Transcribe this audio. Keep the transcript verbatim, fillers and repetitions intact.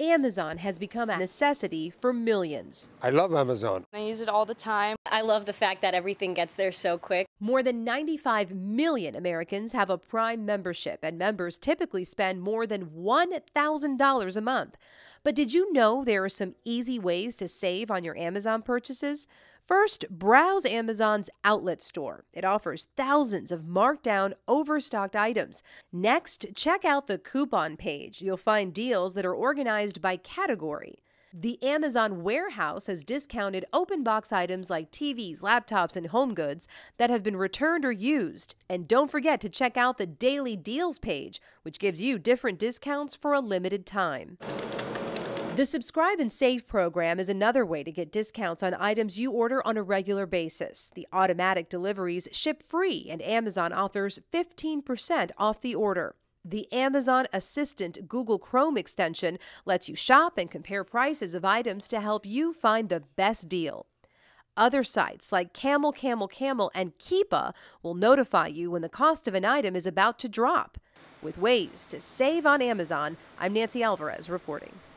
Amazon has become a necessity for millions. I love Amazon. I use it all the time. I love the fact that everything gets there so quick. More than ninety-five million Americans have a Prime membership, and members typically spend more than one thousand dollars a month. But did you know there are some easy ways to save on your Amazon purchases? First, browse Amazon's outlet store. It offers thousands of marked down, overstocked items. Next, check out the coupon page. You'll find deals that are organized by category. The Amazon warehouse has discounted open box items like T Vs, laptops, and home goods that have been returned or used. And don't forget to check out the daily deals page, which gives you different discounts for a limited time. The Subscribe and Save program is another way to get discounts on items you order on a regular basis. The automatic deliveries ship free, and Amazon offers fifteen percent off the order. The Amazon Assistant Google Chrome extension lets you shop and compare prices of items to help you find the best deal. Other sites like Camel, Camel, Camel, and Keepa will notify you when the cost of an item is about to drop. With ways to save on Amazon, I'm Nancy Alvarez reporting.